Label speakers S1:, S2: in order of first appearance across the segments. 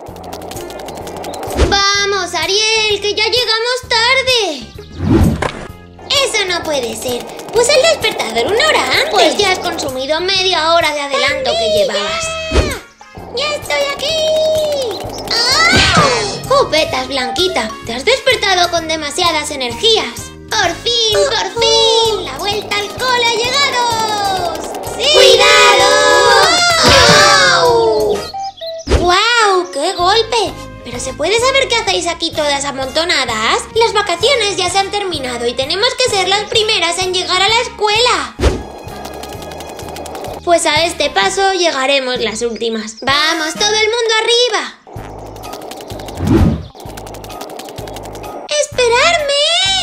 S1: ¡Vamos, Ariel, que ya llegamos tarde! Eso no puede ser. Puse el despertador una hora antes. Pues ya has consumido media hora de adelanto que llevabas. ¡Ya estoy aquí! ¡Ah! ¡Jupetas, Blanquita! Te has despertado con demasiadas energías. ¡Por fin, por fin! ¡La vuelta al cole ha llegado! ¡Sí! ¡Cuidado! ¡Au! ¡Guau! ¡Qué golpe! ¿Pero se puede saber qué hacéis aquí todas amontonadas? Las vacaciones ya se han terminado y tenemos que ser las primeras en llegar a la escuela. Pues a este paso llegaremos las últimas. ¡Vamos, todo el mundo arriba! ¡Esperadme!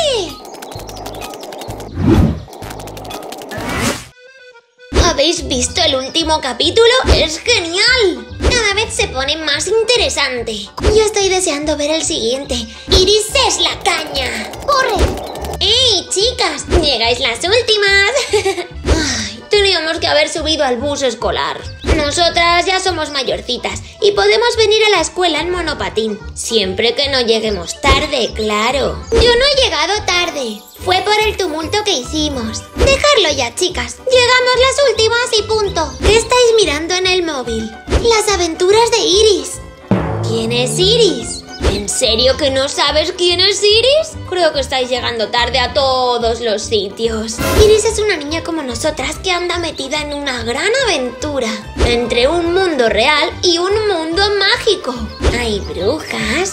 S1: ¿Habéis visto el último capítulo? ¡Es genial! Cada vez se pone más interesante. Yo estoy deseando ver el siguiente. ¡Iris es la caña! ¡Corre! ¡Ey, chicas! ¡Llegáis las últimas! Ay, teníamos que haber subido al bus escolar. Nosotras ya somos mayorcitas y podemos venir a la escuela en monopatín. Siempre que no lleguemos tarde, claro. Yo no he llegado tarde. Fue por el tumulto que hicimos. Dejadlo ya, chicas. Llegamos las últimas y punto. ¿Qué estáis mirando en el móvil? Las aventuras de Iris. ¿Quién es Iris? ¿En serio que no sabes quién es Iris? Creo que estáis llegando tarde a todos los sitios. Iris es una niña como nosotras que anda metida en una gran aventura entre un mundo real y un mundo mágico. Hay brujas,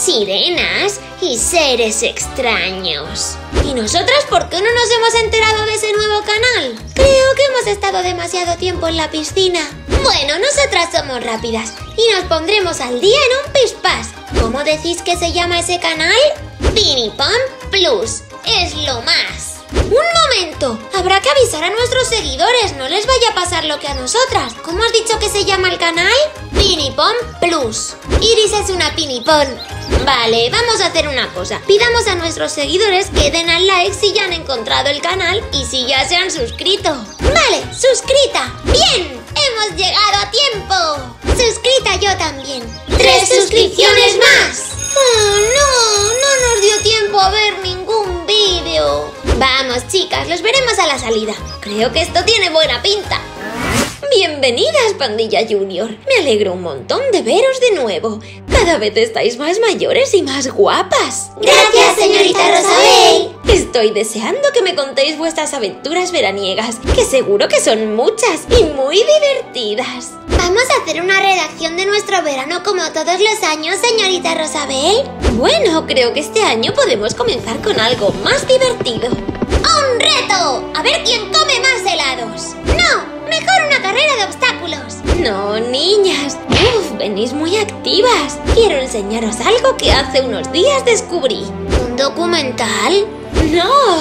S1: sirenas y seres extraños. ¿Y nosotras por qué no nos hemos enterado de ese nuevo canal? Creo que hemos estado demasiado tiempo en la piscina. Bueno, nosotras somos rápidas y nos pondremos al día en un pispás. ¿Cómo decís que se llama ese canal? Pinipom Plus. Es lo más. ¡Un momento! Habrá que avisar a nuestros seguidores, no les vaya a pasar lo que a nosotras. ¿Cómo has dicho que se llama el canal? Pinipom Plus. Iris es una pinipón. Vale, vamos a hacer una cosa. Pidamos a nuestros seguidores que den al like si ya han encontrado el canal y si ya se han suscrito. Vale, suscrita. ¡Bien! ¡Hemos llegado a tiempo! Suscrita yo también. ¡3 suscripciones más! ¡Oh, no! No nos dio tiempo a ver ningún vídeo. Vamos, chicas, los veremos a la salida. Creo que esto tiene buena pinta. Bienvenidas, Pandilla Junior. Me alegro un montón de veros de nuevo. Cada vez estáis más mayores y más guapas.
S2: Gracias, señorita Rosabel.
S1: Estoy deseando que me contéis vuestras aventuras veraniegas, que seguro que son muchas y muy divertidas.
S2: ¿Vamos a hacer una redacción de nuestro verano como todos los años, señorita Rosabel?
S1: Bueno, creo que este año podemos comenzar con algo más divertido.
S2: ¡Un reto! A ver quién come más helados. ¡No! ¡Mejor una carrera de obstáculos!
S1: No, niñas. Venís muy activas. Quiero enseñaros algo que hace unos días descubrí.
S2: ¿Un documental?
S1: No.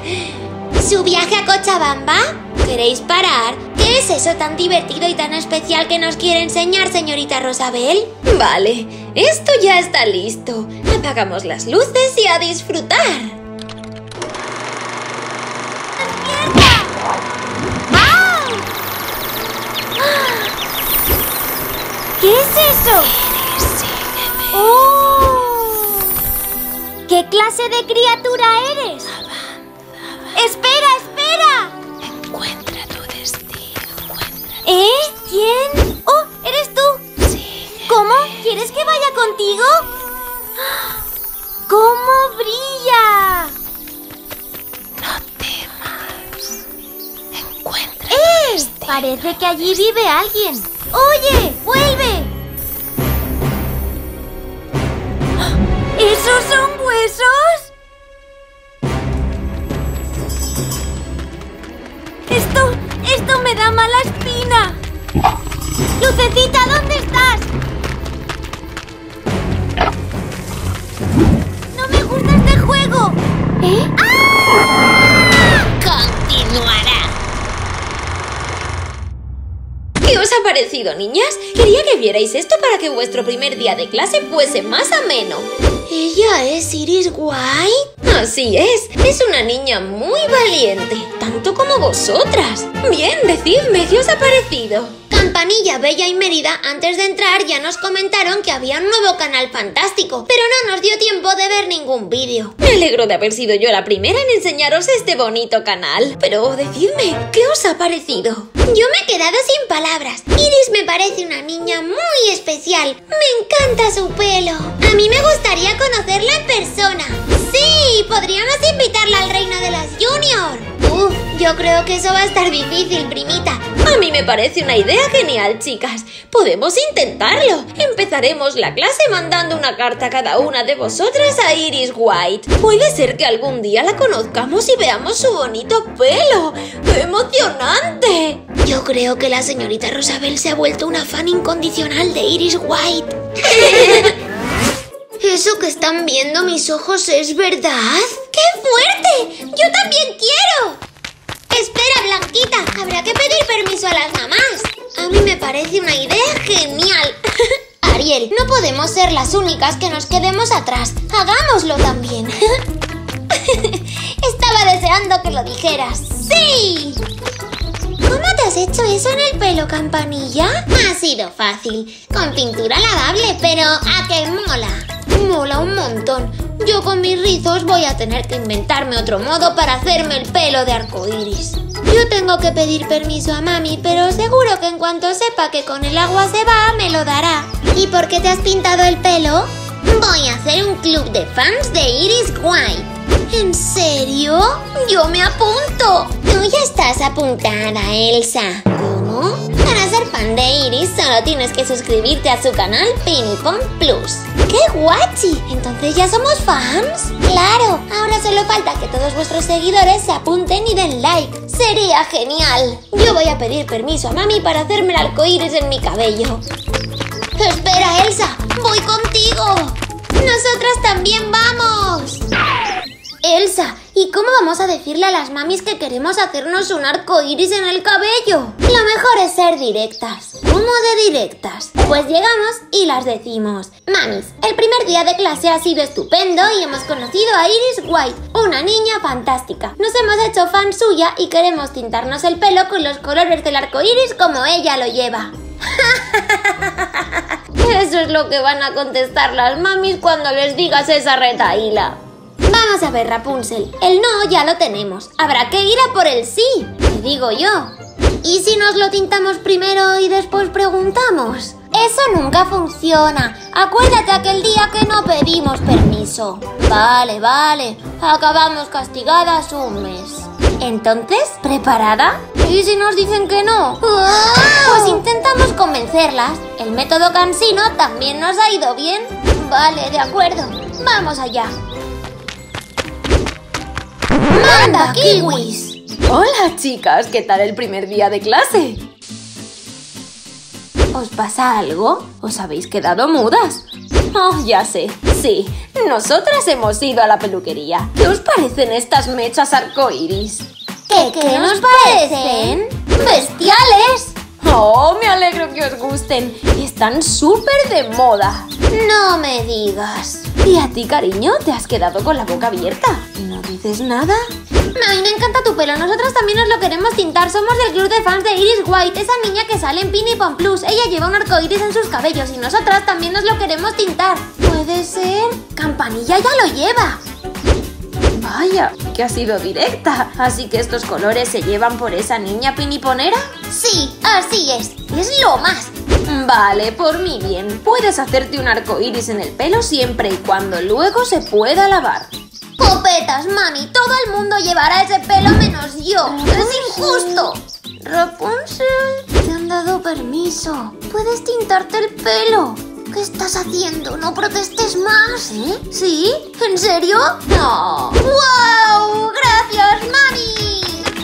S2: ¿Su viaje a Cochabamba?
S1: ¿Queréis parar?
S2: ¿Qué es eso tan divertido y tan especial que nos quiere enseñar, señorita Rosabel?
S1: Vale, esto ya está listo. Apagamos las luces y a disfrutar.
S2: ¿Qué es eso? ¡Oh! ¿Qué clase de criatura eres? ¡Espera, espera!
S3: Encuentra tu destino.
S2: ¿Quién? ¡Oh, eres tú!
S3: Sí.
S2: ¿Cómo? ¿Quieres que vaya contigo? ¡Cómo brilla!
S3: No temas. Encuentra tu destino.
S2: Parece que allí vive alguien. ¡Oye! ¡Vuelve! ¿Esos son huesos? Esto me da mala espina. Lucecita, ¿dónde estás? No me gusta este juego. ¡Ah!
S3: Continuará.
S1: ¿Qué os ha parecido, niñas? Quería que vierais esto para que vuestro primer día de clase fuese más ameno.
S2: ¿Ella es Iris White?
S1: Así es una niña muy valiente, tanto como vosotras. Bien, decidme, ¿qué os ha parecido? Campanilla, Bella y Mérida antes de entrar ya nos comentaron que había un nuevo canal fantástico, pero no nos dio tiempo de ver ningún vídeo.
S2: Me alegro de haber sido yo la primera en enseñaros este bonito canal. Pero decidme, ¿qué os ha parecido?
S1: Yo me he quedado sin palabras. Iris me parece una niña muy especial. Me encanta su pelo. A mí me gustaría conocerla en persona. ¡Sí! Podríamos invitarla al reino de las Junior. Yo creo que eso va a estar difícil, primita.
S2: A mí me parece una idea genial, chicas. Podemos intentarlo. Empezaremos la clase mandando una carta a cada una de vosotras a Iris White. Puede ser que algún día la conozcamos y veamos su bonito pelo. ¡Emocionante!
S1: Yo creo que la señorita Rosabel se ha vuelto una fan incondicional de Iris White. ¿Eso que están viendo mis ojos es verdad?
S2: ¡Qué fuerte! ¡Yo también quiero!
S1: Espera, Blanquita, habrá que pedir permiso a las mamás. A mí me parece una idea genial. Ariel, no podemos ser las únicas que nos quedemos atrás. Hagámoslo también. Estaba deseando que lo dijeras. ¡Sí! ¿Cómo te has hecho eso en el pelo, Campanilla? Ha sido fácil, con pintura lavable, pero ¿a qué mola? Mola un montón. Yo con mis rizos voy a tener que inventarme otro modo para hacerme el pelo de arcoíris. Yo tengo que pedir permiso a mami, pero seguro que en cuanto sepa que con el agua se va, me lo dará. ¿Y por qué te has pintado el pelo? Voy a hacer un club de fans de Iris White. ¿En serio? ¡Yo me apunto! Tú ya estás apuntada, Elsa. ¿Cómo? Para ser fan de Iris solo tienes que suscribirte a su canal Pinipom Plus. ¡Qué guachi! ¿Entonces ya somos fans? ¡Claro! Ahora solo falta que todos vuestros seguidores se apunten y den like. ¡Sería genial! Yo voy a pedir permiso a mami para hacerme el arcoíris en mi cabello. ¡Espera, Elsa! ¡Voy contigo! ¡Nosotras también vamos! Elsa, ¿y cómo vamos a decirle a las mamis que queremos hacernos un arcoíris en el cabello? Lo mejor es ser directas. ¿Cómo de directas? Pues llegamos y las decimos: mamis, el primer día de clase ha sido estupendo y hemos conocido a Iris White, una niña fantástica. Nos hemos hecho fan suya y queremos tintarnos el pelo con los colores del arcoíris como ella lo lleva. Eso es lo que van a contestar las mamis cuando les digas esa retahíla. Vamos a ver, Rapunzel, el no ya lo tenemos. Habrá que ir a por el sí, te digo yo. ¿Y si nos lo tintamos primero y después preguntamos? Eso nunca funciona. Acuérdate aquel día que no pedimos permiso. Vale, acabamos castigadas un mes. Entonces, ¿preparada? ¿Y si nos dicen que no? Pues intentamos convencerlas. El método cansino también nos ha ido bien. Vale, de acuerdo. Vamos allá. ¡Manda, kiwis!
S2: Hola, chicas, ¿qué tal el primer día de clase? ¿Os pasa algo? ¿Os habéis quedado mudas? Oh, ya sé, sí, nosotras hemos ido a la peluquería. ¿Qué os parecen estas mechas arcoíris?
S1: ¿Qué nos parecen? ¡Bestiales!
S2: Oh, me alegro que os gusten. Están súper de moda.
S1: No me digas.
S2: ¿Y a ti, cariño, te has quedado con la boca abierta? ¿No dices nada?
S1: Ay, me encanta tu pelo. Nosotras también nos lo queremos tintar. Somos del club de fans de Iris White, esa niña que sale en Pinipom Plus. Ella lleva un arcoíris en sus cabellos y nosotras también nos lo queremos tintar. ¿Puede ser? Campanilla ya lo lleva.
S2: Vaya, que ha sido directa. ¿Así que estos colores se llevan por esa niña piniponera?
S1: Sí, así es. Es lo más.
S2: Vale, por mi bien. Puedes hacerte un arcoíris en el pelo siempre y cuando luego se pueda lavar.
S1: ¡Copetas, mami! Todo el mundo llevará ese pelo menos yo. ¡Es injusto! Rapunzel, te han dado permiso. Puedes tintarte el pelo. ¿Qué estás haciendo? No protestes más. ¿Eh? ¿Sí? ¿En serio?
S2: No.
S1: ¡Wow! ¡Gracias, mami!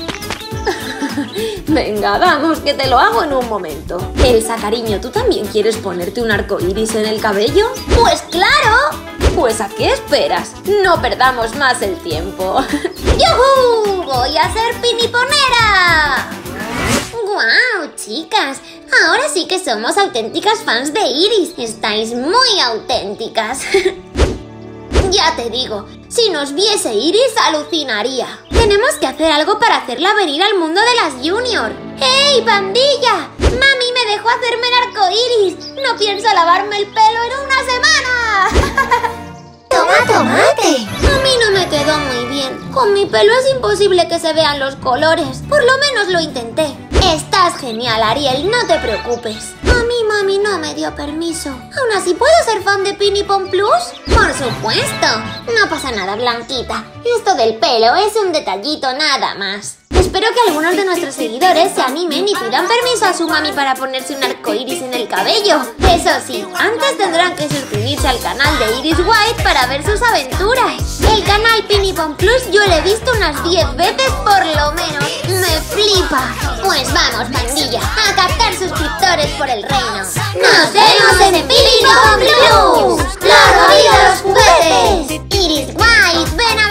S2: Venga, vamos, que te lo hago en un momento. Elsa, cariño, ¿tú también quieres ponerte un arcoíris en el cabello?
S1: ¡Pues claro!
S2: Pues ¿a qué esperas? No perdamos más el tiempo.
S1: ¡Yujú! ¡Voy a ser piniponera! ¡Guau, chicas! Ahora sí que somos auténticas fans de Iris. Estáis muy auténticas. Ya te digo, si nos viese Iris alucinaría. Tenemos que hacer algo para hacerla venir al mundo de las Junior. ¡Hey, pandilla! Mami me dejó hacerme el arco iris. No pienso lavarme el pelo en una semana. ¡Toma tomate! A mí no me quedó muy bien. Con mi pelo es imposible que se vean los colores. Por lo menos lo intenté. Estás genial, Ariel, no te preocupes. A mí mami no me dio permiso. ¿Aún así puedo ser fan de Pinipom Plus? Por supuesto. No pasa nada, Blanquita. Esto del pelo es un detallito nada más. Espero que algunos de nuestros seguidores se animen y pidan permiso a su mami para ponerse un arco iris en el cabello. Eso sí, antes tendrán que suscribirse al canal de Iris White para ver sus aventuras. El canal Pinipom Plus yo lo he visto unas 10 veces por lo menos. ¡Me flipa! Pues vamos, pandilla, a captar suscriptores por el reino. ¡Nos vemos en Pinipom Plus! ¡La movida de los juguetes! Iris White, ven